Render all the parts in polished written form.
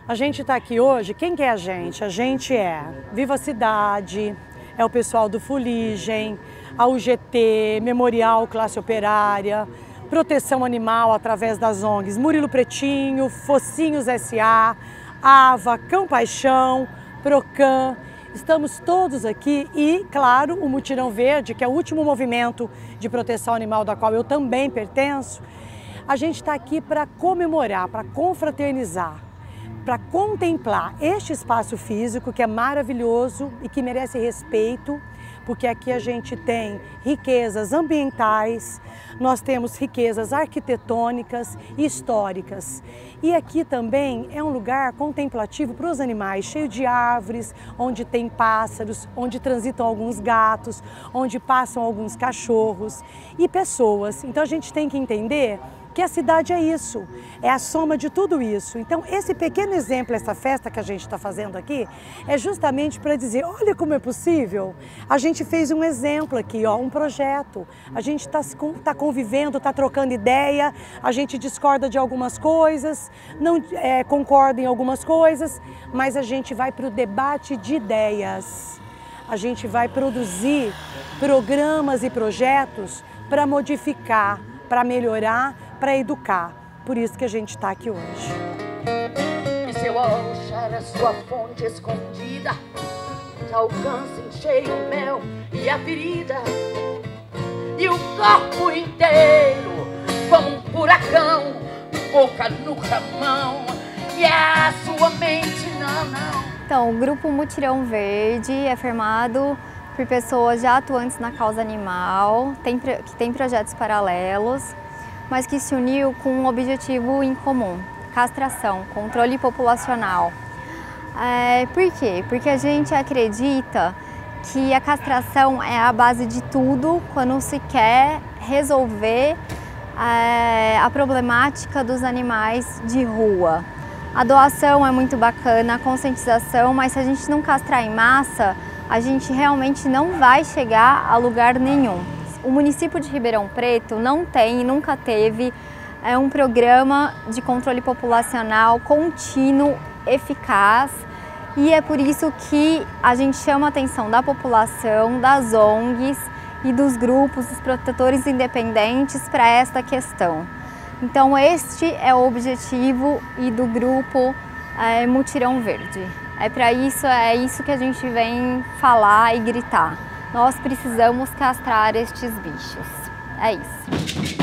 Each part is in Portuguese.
A gente está aqui hoje, quem que é a gente? A gente é Viva Cidade, é o pessoal do Fuligem, a UGT, Memorial Classe Operária, Proteção Animal através das ONGs Murilo Pretinho, Focinhos S.A., AVA, Cão Paixão, Procan. Estamos todos aqui e, claro, o Mutirão Verde, que é o último movimento de proteção animal da qual eu também pertenço. A gente está aqui para comemorar, para confraternizar, para contemplar este espaço físico que é maravilhoso e que merece respeito, porque aqui a gente tem riquezas ambientais, nós temos riquezas arquitetônicas e históricas. E aqui também é um lugar contemplativo para os animais, cheio de árvores, onde tem pássaros, onde transitam alguns gatos, onde passam alguns cachorros e pessoas. Então a gente tem que entender que a cidade é isso, é a soma de tudo isso. Então esse pequeno exemplo, essa festa que a gente está fazendo aqui, é justamente para dizer, olha como é possível. A gente fez um exemplo aqui, ó, um projeto. A gente está convivendo, está trocando ideia, a gente discorda de algumas coisas, não concorda em algumas coisas, mas a gente vai para o debate de ideias. A gente vai produzir programas e projetos para modificar, para melhorar, para educar. Por isso que a gente está aqui hoje. E seu achar a sua fonte escondida, alcança em cheio o mel e a ferida, e o corpo inteiro como um furacão, boca no ramão, e a sua mente não. Então, o Grupo Mutirão Verde é formado por pessoas já atuantes na causa animal, que tem projetos paralelos, mas que se uniu com um objetivo em comum: castração, controle populacional. Por quê? Porque a gente acredita que a castração é a base de tudo quando se quer resolver a problemática dos animais de rua. A doação é muito bacana, a conscientização, mas se a gente não castrar em massa, a gente realmente não vai chegar a lugar nenhum. O município de Ribeirão Preto não tem e nunca teve um programa de controle populacional contínuo, eficaz, e é por isso que a gente chama a atenção da população, das ONGs e dos grupos, dos protetores independentes para esta questão. Então este é o objetivo e do grupo Mutirão Verde. É isso que a gente vem falar e gritar. Nós precisamos castrar estes bichos. É isso.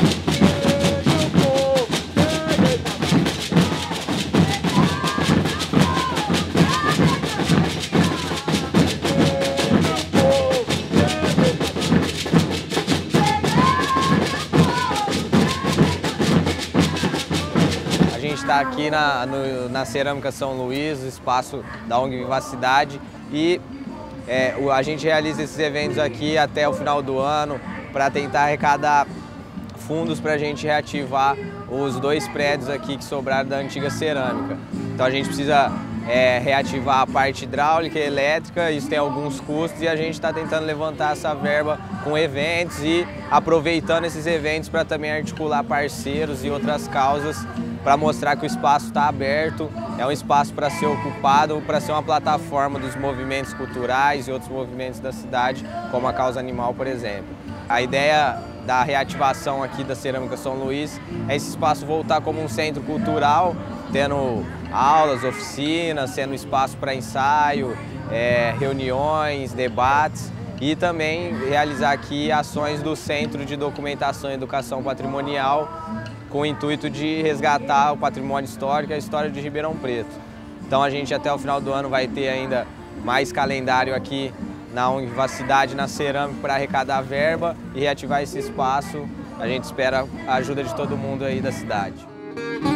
A gente está aqui na Cerâmica São Luís, o espaço da ONG Viva Cidade, e a gente realiza esses eventos aqui até o final do ano para tentar arrecadar fundos para a gente reativar os 2 prédios aqui que sobraram da antiga cerâmica. Então a gente precisa reativar a parte hidráulica e elétrica, isso tem alguns custos e a gente está tentando levantar essa verba com eventos e aproveitando esses eventos para também articular parceiros e outras causas para mostrar que o espaço está aberto, é um espaço para ser ocupado, para ser uma plataforma dos movimentos culturais e outros movimentos da cidade, como a causa animal, por exemplo. A ideia da reativação aqui da Cerâmica São Luís é esse espaço voltar como um centro cultural, tendo aulas, oficinas, sendo espaço para ensaio, reuniões, debates, e também realizar aqui ações do Centro de Documentação e Educação Patrimonial, com o intuito de resgatar o patrimônio histórico e a história de Ribeirão Preto. Então a gente até o final do ano vai ter ainda mais calendário aqui na ONG Viva Cidade, na Cerâmica, para arrecadar verba e reativar esse espaço. A gente espera a ajuda de todo mundo aí da cidade.